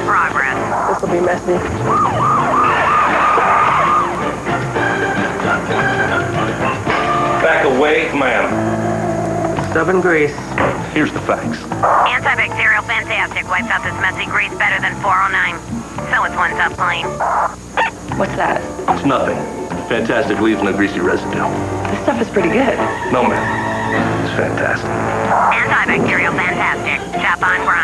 progress. This will be messy. Back away, ma'am. Stubborn grease. Here's the facts. Antibacterial Fantastic wipes out this messy grease better than 409. So it's one tough plane. What's that? It's nothing. Fantastic leaves no greasy residue. This stuff is pretty good. No, ma'am. It's fantastic. Antibacterial Fantastic. Shop on